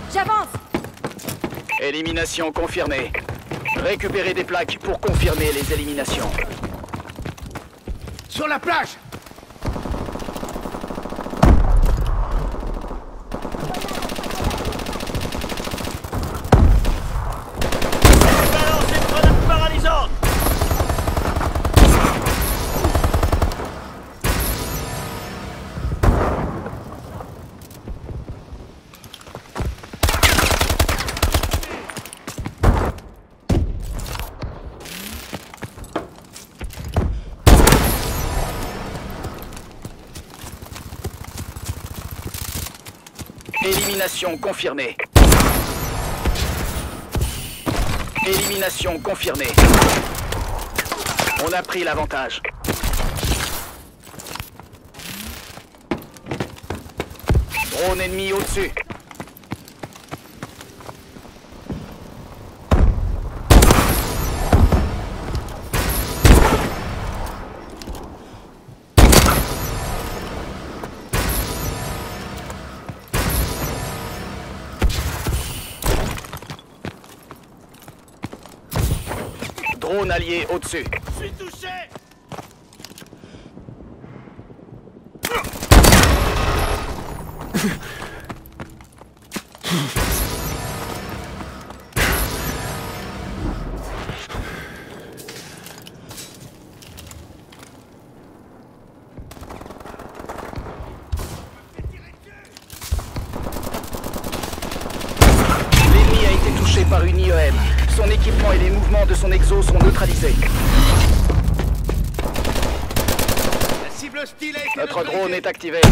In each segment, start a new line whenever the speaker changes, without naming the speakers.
J'avance.
Élimination confirmée. Récupérez des plaques pour confirmer les éliminations.
Sur la plage!
Balance une grenade paralysante!
Élimination confirmée. Élimination confirmée. On a pris l'avantage. Drone ennemi au-dessus. Drone allié au-dessus.
Je suis touché!
L'ennemi a été touché par une IEM. Son équipement et les mouvements de son exo sont neutralisés.
La cible hostile a été
Notre
neutralisée.
drone est activé.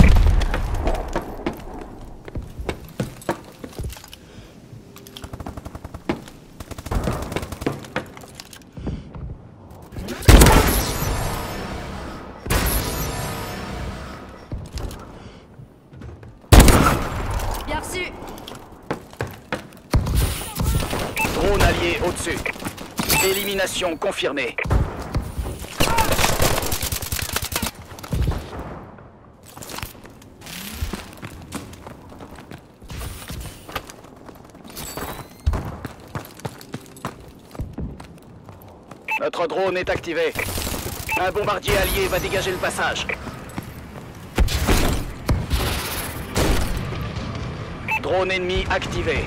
Bien reçu.
Drone allié au-dessus. Élimination confirmée. Notre drone est activé. Un bombardier allié va dégager le passage. Drone ennemi activé.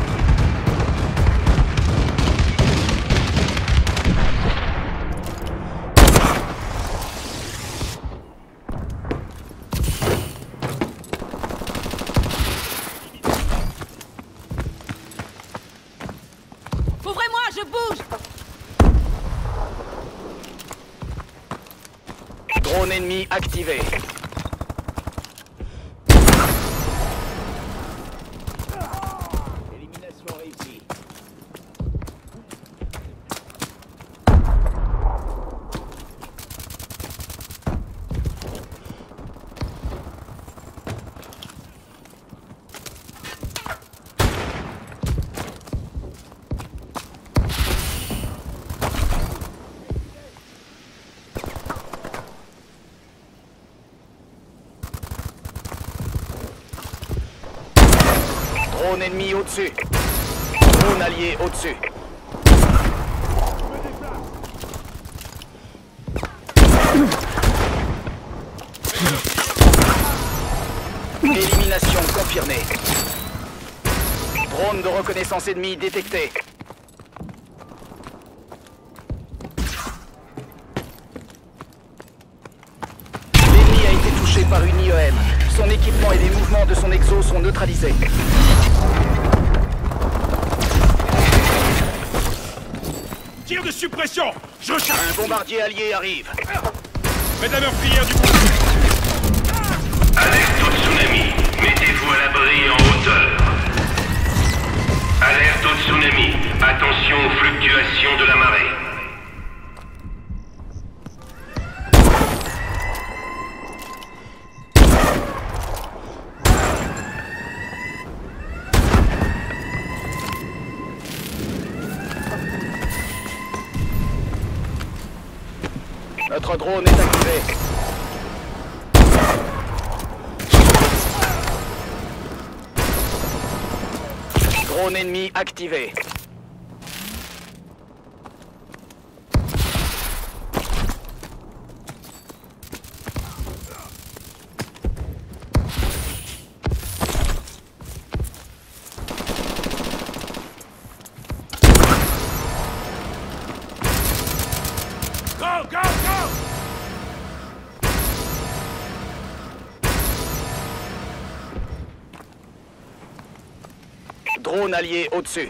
Ouvrez-moi, je bouge.
Drone ennemi activé.
Élimination réussie.
Drone ennemi au-dessus. Drone allié au-dessus. Élimination confirmée. Drone de reconnaissance ennemi détecté. L'ennemi a été touché par une IEM. Son équipement et les mouvements de son exo sont neutralisés.
Tir de suppression! Je charge!
Un bombardier allié arrive.
Mesdames meurtrières du...
Alerte au tsunami. Mettez-vous à l'abri en hauteur. Alerte au tsunami. Attention aux fluctuations de la marée.
Notre drone est activé. Drone ennemi activé.
Go, go, go!
Drone allié au-dessus.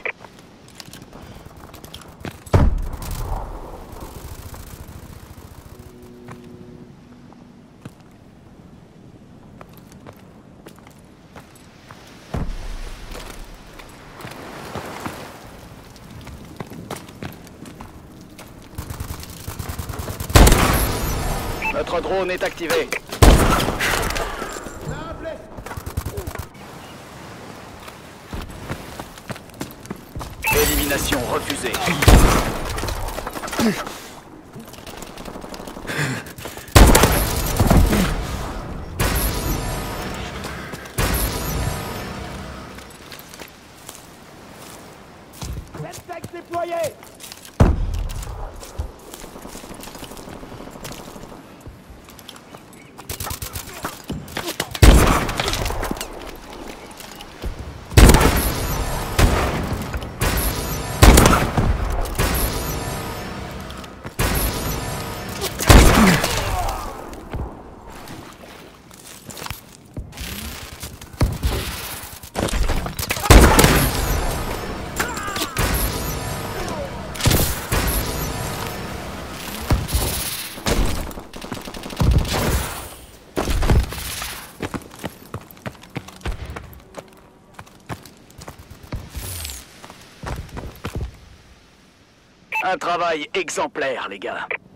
Notre drone est activé. Élimination refusée. Un travail exemplaire, les gars.